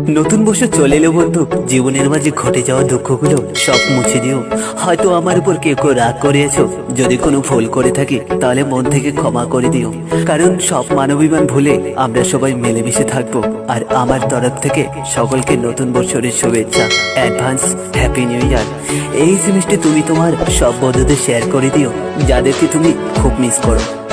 নতুন বছর চলে এলো বন্ধু, জীবনের মাঝে ঘটে যাওয়া দুঃখগুলো সব মুছে দিও। হয়তো আমার উপর কেউ কেউ রাগ করেছো, যদি কোনো ভুল করে থাকি তাহলে মন থেকে ক্ষমা করে দিও। কারণ সব মানবিমান ভুলে আমরা সবাই মিলেমিশে থাকবো। আর আমার তরফ থেকে সকলকে নতুন বছরের শুভেচ্ছা, অ্যাডভান্স হ্যাপি নিউ ইয়ার। এই জিনিসটি তুমি তোমার সব বন্ধুদের শেয়ার করে দিও, যাদেরকে তুমি খুব মিস করো।